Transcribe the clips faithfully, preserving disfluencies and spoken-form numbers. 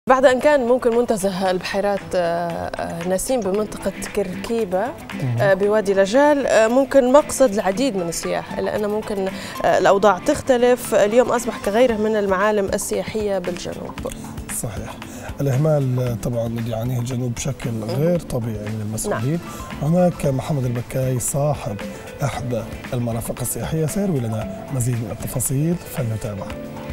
بعد أن كان ممكن منتزه البحيرات نسيم بمنطقة كركيبة بوادي لجال ممكن مقصد العديد من السياح، إلا أن ممكن الأوضاع تختلف. اليوم أصبح كغيره من المعالم السياحية بالجنوب. صحيح. الإهمال طبعا اللي يعانيه الجنوب بشكل غير طبيعي من المسؤولين. نعم. هناك محمد البكاي صاحب إحدى المرافق السياحية سيروي لنا مزيد من التفاصيل، فلنتابع.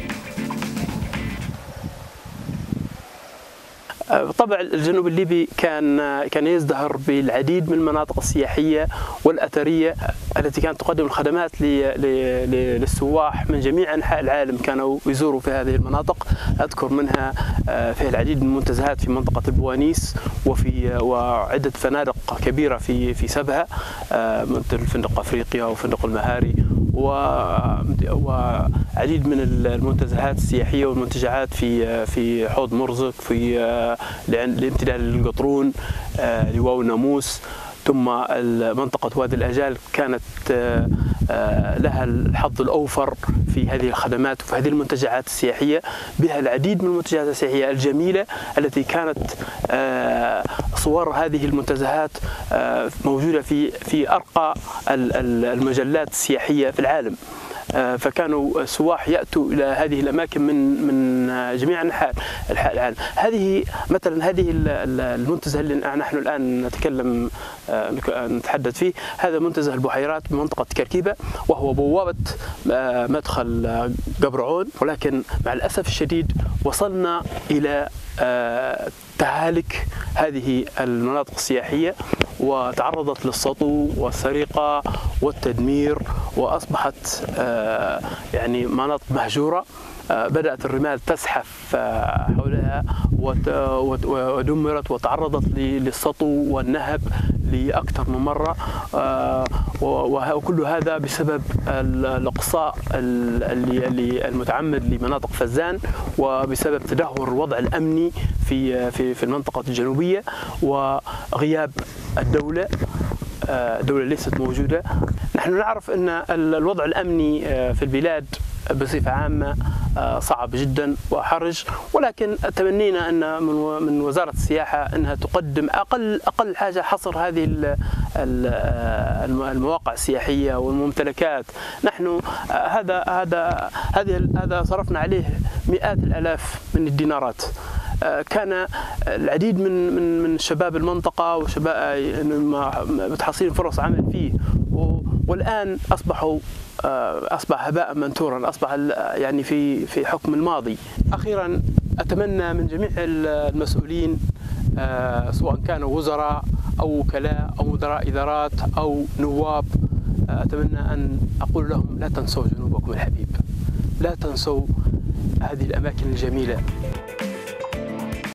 بالطبع الجنوب الليبي كان كان يزدهر بالعديد من المناطق السياحيه والاثريه التي كانت تقدم الخدمات للسواح من جميع انحاء العالم، كانوا يزوروا في هذه المناطق. اذكر منها في العديد من المنتزهات في منطقه البوانيس، وفي وعده فنادق كبيره في في سبها، مثل فندق افريقيا وفندق المهاري، وعديد من المنتزهات السياحيه والمنتجعات في في حوض مرزق، في الامتداد للقطرون، لواو ناموس، ثم منطقة وادي الأجال كانت لها الحظ الأوفر في هذه الخدمات وفي هذه المنتجعات السياحية، بها العديد من المنتجعات السياحية الجميلة التي كانت صور هذه المنتزهات موجودة في في أرقى المجلات السياحية في العالم. فكانوا السواح ياتوا الى هذه الاماكن من من جميع انحاء العالم. هذه مثلا هذه المنتزه اللي نحن الان نتكلم نتحدث فيه، هذا منتزه البحيرات بمنطقه كركيبه، وهو بوابه مدخل قبرعون، ولكن مع الاسف الشديد وصلنا الى تهالك هذه المناطق السياحيه، وتعرضت للسطو والسرقه والتدمير، واصبحت يعني مناطق مهجوره. بدأت الرمال تزحف حولها ودمرت وتعرضت للسطو والنهب لأكثر من مرة، وكل هذا بسبب الإقصاء المتعمد لمناطق فزان، وبسبب تدهور الوضع الأمني في في في المنطقة الجنوبية، وغياب الدولة. الدولة ليست موجودة. نحن نعرف أن الوضع الأمني في البلاد بصفة عامة صعب جدا وحرج، ولكن تمنينا أن من وزارة السياحة أنها تقدم أقل أقل حاجة حصر هذه المواقع السياحية والممتلكات. نحن هذا هذا هذه هذا صرفنا عليه مئات الآلاف من الدينارات. كان العديد من من من شباب المنطقة وشباب متحصلين فرص عمل فيه، والآن أصبحوا أصبح هباء منثورا، أصبح يعني في في حكم الماضي. أخيرا أتمنى من جميع المسؤولين، سواء كانوا وزراء أو وكلاء أو مدراء إدارات أو نواب، أتمنى أن أقول لهم لا تنسوا جنوبكم الحبيب، لا تنسوا هذه الأماكن الجميلة.